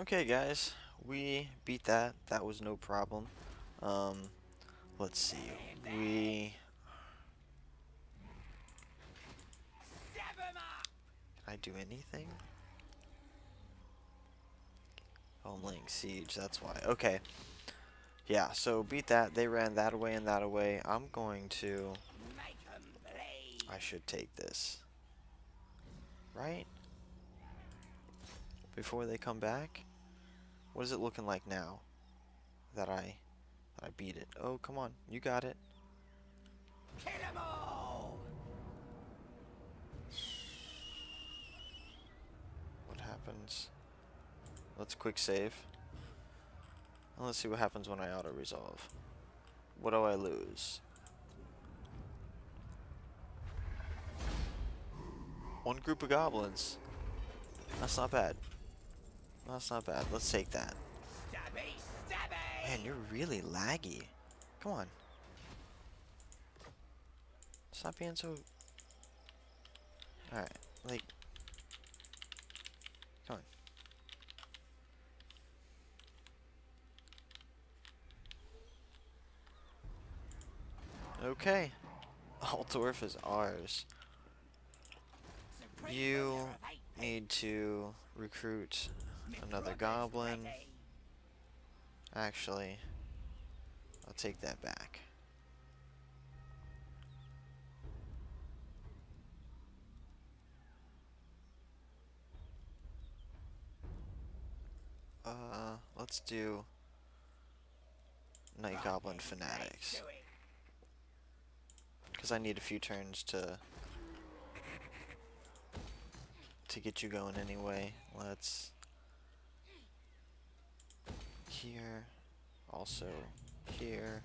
Okay, guys, we beat that. That was no problem. Um, let's see. We Can I do anything? Oh, I'm laying siege. That's why. Okay. Yeah. So beat that. They ran that away and that away. I'm going to. I should take this. Right? Before they come back. What is it looking like now? That I beat it. Oh, come on. You got it. Kill 'em all! What happens? Let's quick save. And let's see what happens when I auto-resolve. What do I lose? One group of goblins. That's not bad. That's not bad. Let's take that. Stabby, stabby! Man, you're really laggy. Come on. Stop being so... Alright, like... Come on. Okay. Altdorf is ours. You need to recruit another goblin. Actually, I'll take that back. Let's do Night Goblin Fanatics. Because I need a few turns to get you going anyway. Let's... Here. Also here.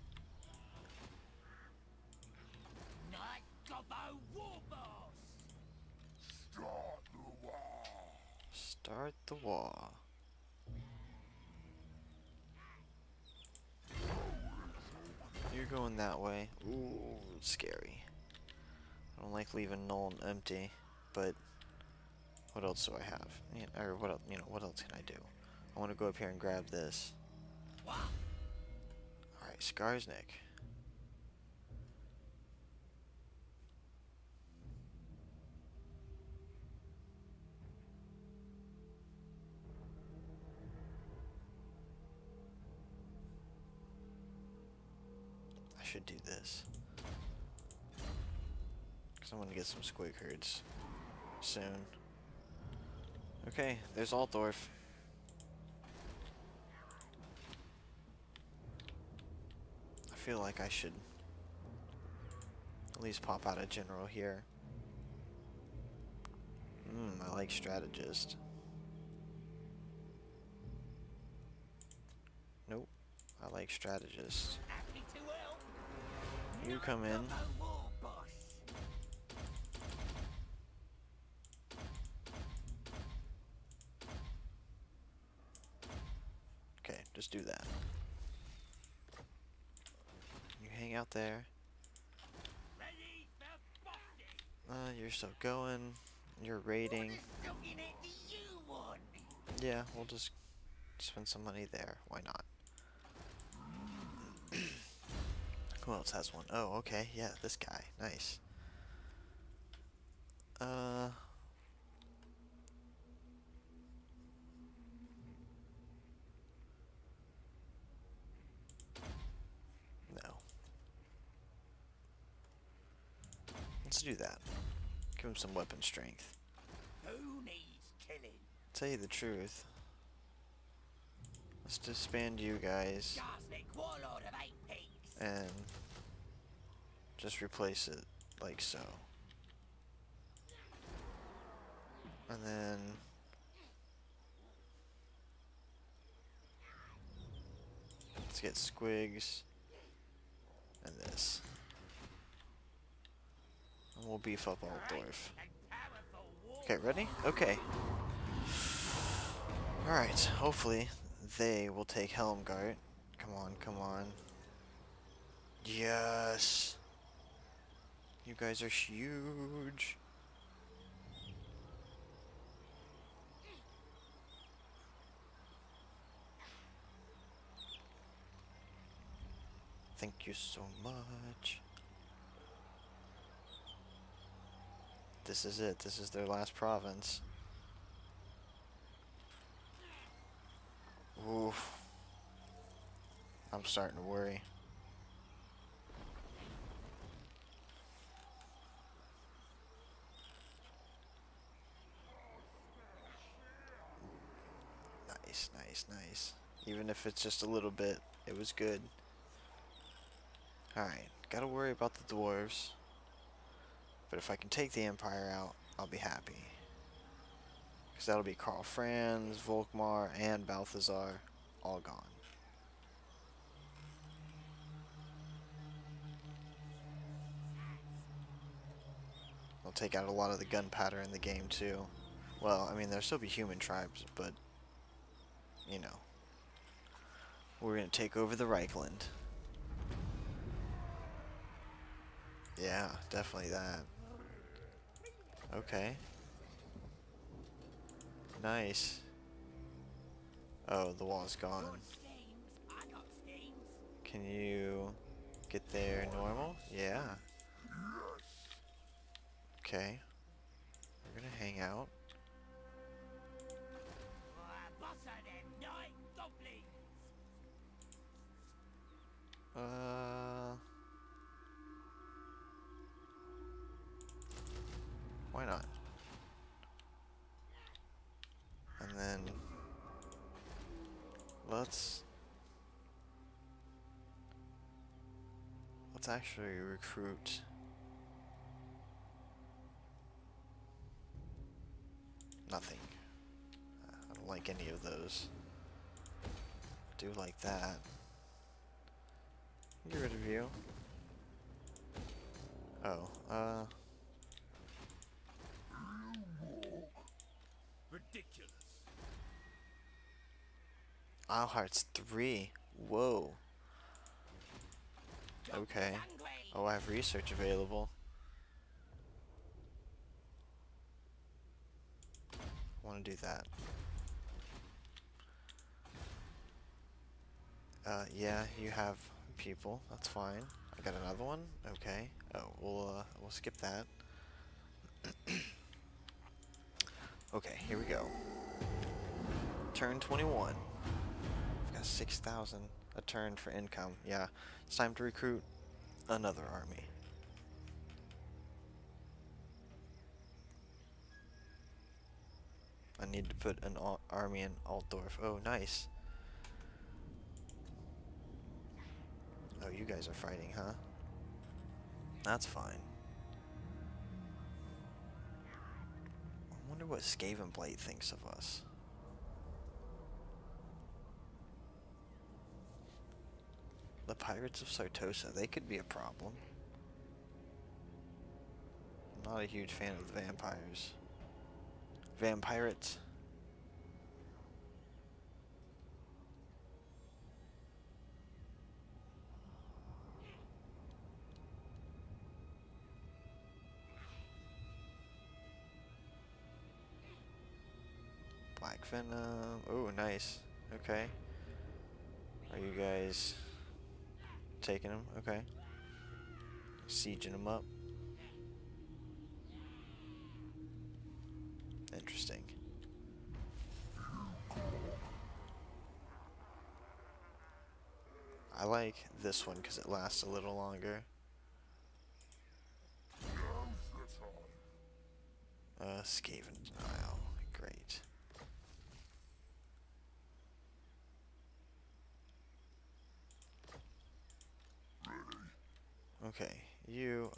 Night Gobbo Warboss! Start the war! Start the war. You're going that way. Ooh, it's scary. I don't like leaving Null empty, but what else do I have? Or what else, what else can I do? I want to go up here and grab this. Alright, Skarsnik. I should do this. Because I'm going to get some squig herds soon. Okay, there's Altdorf. I feel like I should at least pop out a general here. I like strategist. Nope, I like strategist. Happy to help! You come in. Gobbo Warboss! Okay, just do that. You hang out there. Ready for boxing! You're still going. You're raiding. What sucking it do you want? Yeah, we'll just spend some money there. Why not? Who else has one? Oh, okay. Yeah, this guy. Nice. No. Let's do that. Give him some weapon strength. Who needs killing? Tell you the truth. Let's disband you guys Garsnick Warlord of 8 Pigs! and just replace it like so. And then let's get squigs and this. And we'll beef up Altdorf. Okay, ready? Okay. Alright, hopefully they will take Helmgart. Come on, come on. Yes! You guys are huge. Thank you so much. This is it. This is their last province. Oof. I'm starting to worry. Nice, nice, nice. Even if it's just a little bit, it was good. Alright, gotta worry about the dwarves. But if I can take the Empire out, I'll be happy. Because that'll be Karl Franz, Volkmar, and Balthazar all gone. I'll take out a lot of the gunpowder in the game too. Well, I mean, there'll still be human tribes, but, you know. We're gonna take over the Reichland. Yeah, definitely that. Okay. Nice. Oh, the wall's gone. Good schemes. I got schemes. Can you get there normal? Yeah. Okay. We're gonna hang out. Boss of them night goblins. Why not? And then let's actually recruit nothing. I don't like any of those. I do like that. Get rid of you. Oh, Ridiculous. Isleheart's 3. Whoa. Okay. Oh, I have research available. I want to do that. Yeah, you have people. That's fine. I got another one. Okay. Oh, we'll skip that. Okay, here we go. Turn 21. I've got 6,000 a turn for income. Yeah, it's time to recruit another army. I need to put an army in Altdorf. Oh, nice. Oh, you guys are fighting, huh? That's fine. I wonder what Skavenblight thinks of us. The Pirates of Sartosa, they could be a problem. I'm not a huge fan of the vampires. Vampirates. Black Venom. Oh, nice. Okay. Are you guys taking them? Okay. Sieging them up. Interesting. I like this one because it lasts a little longer. Skaven Denial. Great. Okay, you,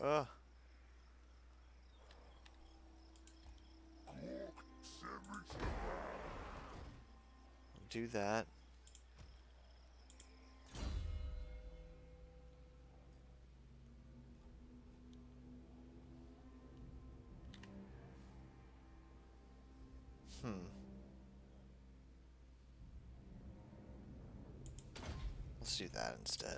do that. Let's do that instead.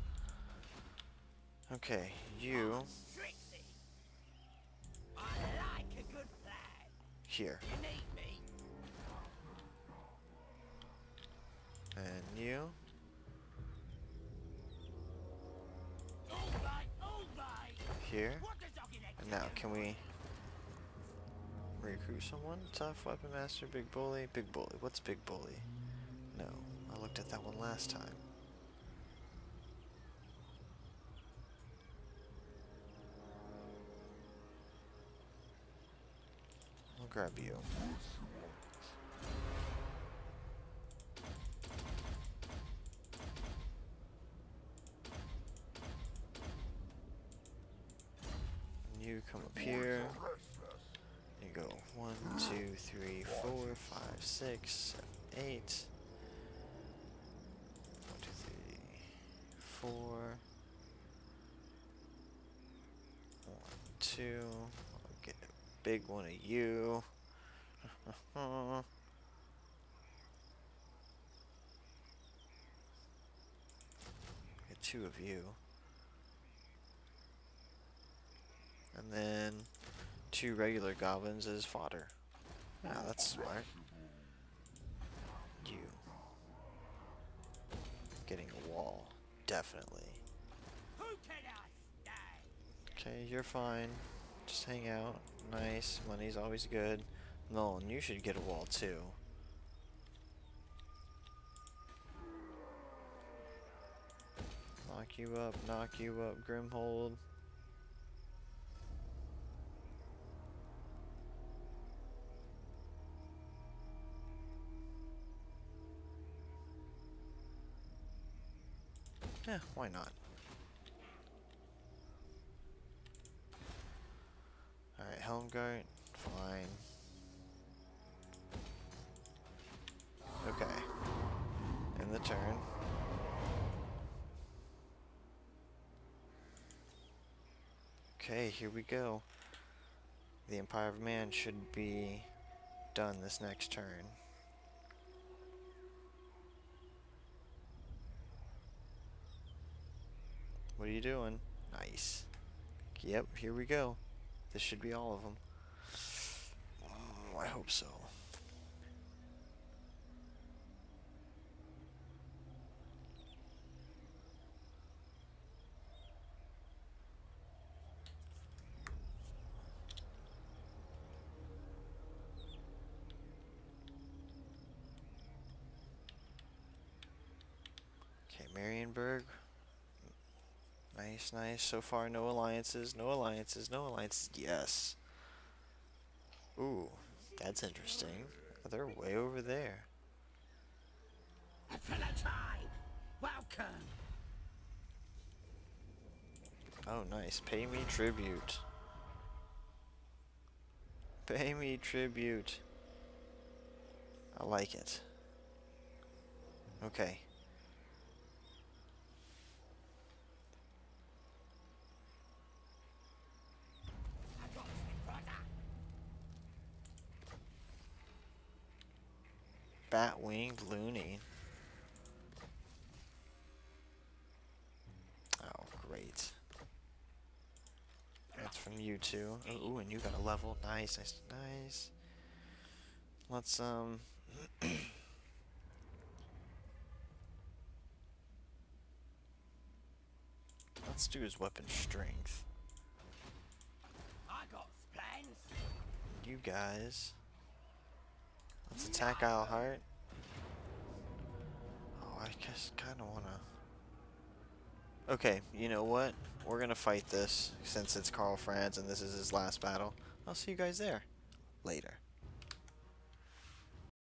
Okay, you Trixie. I like a good plan. here, You need me. and you. here. What does I get And now, can we recruit someone? Tough weapon master, big bully. Big bully. What's big bully? No, I looked at that one last time. I'll grab you. You come up here. You go 1, 2, 3, 4, 5, 6, 7, 8. 1, 2, 3, 4. 1, 2. I'll get a big one of you. Get 2 of you. And then 2 regular goblins as fodder. Ah, that's smart. You. Getting a wall. Definitely. Who can I stand? Okay, you're fine. Just hang out. Nice. Money's always good. Nolan, you should get a wall too. Knock you up, Grimhold. Yeah, why not? Alright, Helmgart, fine. Okay. In the turn. Okay, here we go. The Empire of Man should be done this next turn. What are you doing? Nice. Yep, here we go. This should be all of them. Oh, I hope so. Okay, Marienburg. Nice, nice. So far, no alliances, no alliances, no alliances. Yes. Ooh, that's interesting. They're way over there. A fellow tribe. Welcome. Oh, nice. Pay me tribute. Pay me tribute. I like it. Okay. I got this, brother. Bat-winged loony. Oh, great. That's from you two. Oh, ooh, and you got a level. Nice, nice, nice. Let's, let's do his weapon strength. I got plans. You guys. Let's attack Isleheart. Oh, I just kind of want to... Okay, you know what? We're going to fight this since it's Karl Franz and this is his last battle. I'll see you guys there later.